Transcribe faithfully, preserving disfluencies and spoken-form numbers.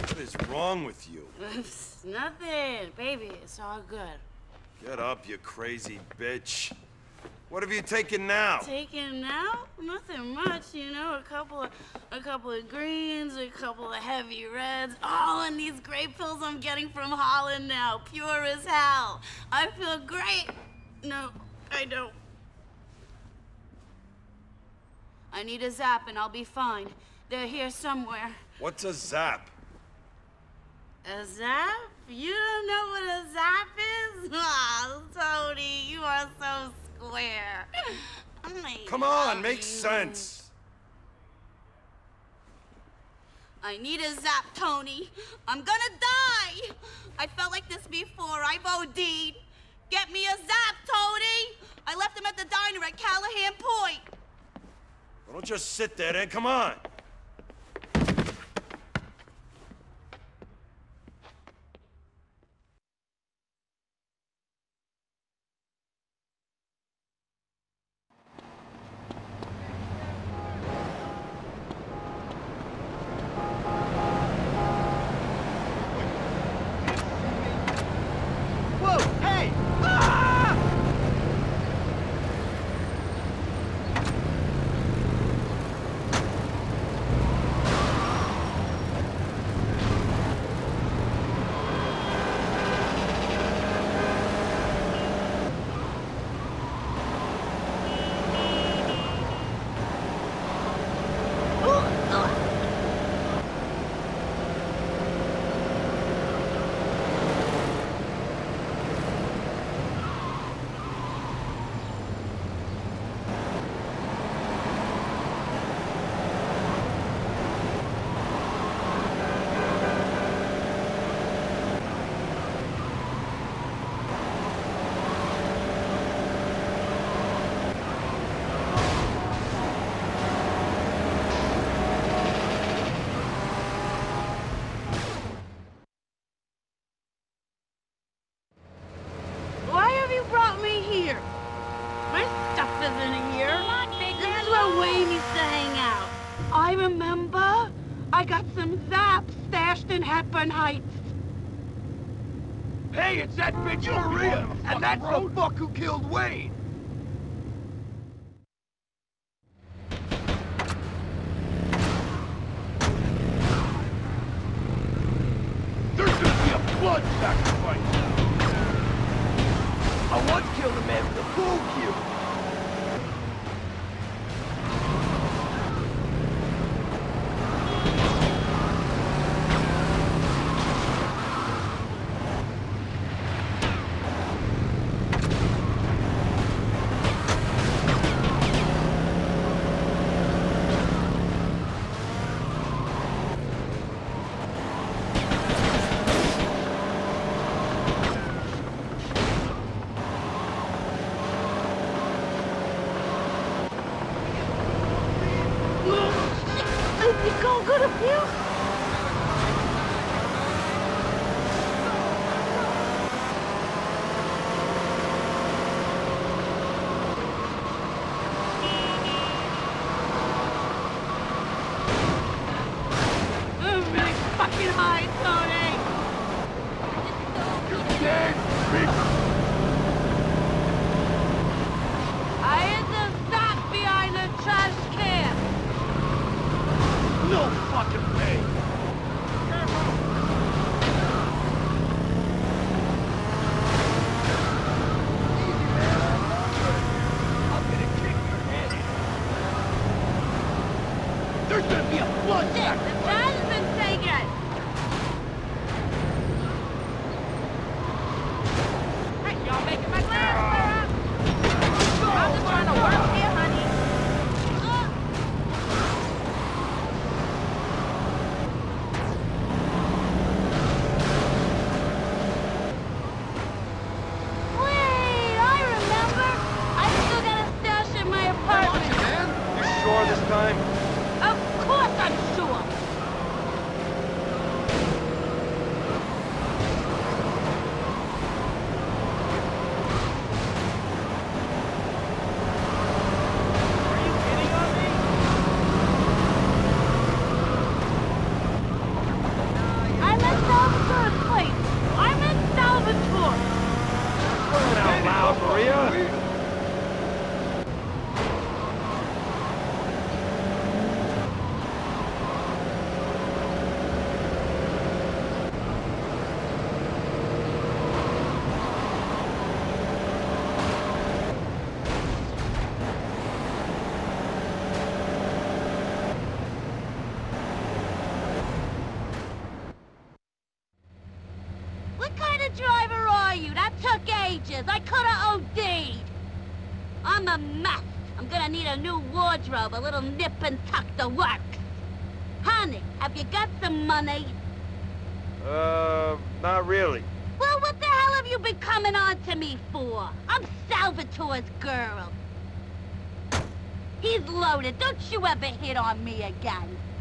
What is wrong with you? Nothing, baby. It's all good. Get up, you crazy bitch. What have you taken now? Taken now? Nothing much, you know. A couple of, a couple of greens, a couple of heavy reds. Oh, and these great pills I'm getting from Holland now, pure as hell. I feel great. No, I don't. I need a zap and I'll be fine. They're here somewhere. What's a zap? A zap? You don't know what a zap is? Oh, Tony, you are so square. I Come on, love make you. sense. I need a zap, Tony. I'm gonna die. I felt like this before. I've OD'd. Get me a zap, Tony. I left him at the diner at Callahan Point. Well, don't just sit there then, come on. I remember. I got some zaps stashed in Hepburn Heights. Hey, it's that bitch Maria, and that's the fuck who killed Wayne. There's gonna be a blood sacrifice now. I once killed a man with a pool cue. driver are you? That took ages. I coulda OD'd. I'm a mess. I'm gonna need a new wardrobe, a little nip and tuck to work. Honey, have you got some money? Uh, not really. Well, what the hell have you been coming on to me for? I'm Salvatore's girl. He's loaded. Don't you ever hit on me again.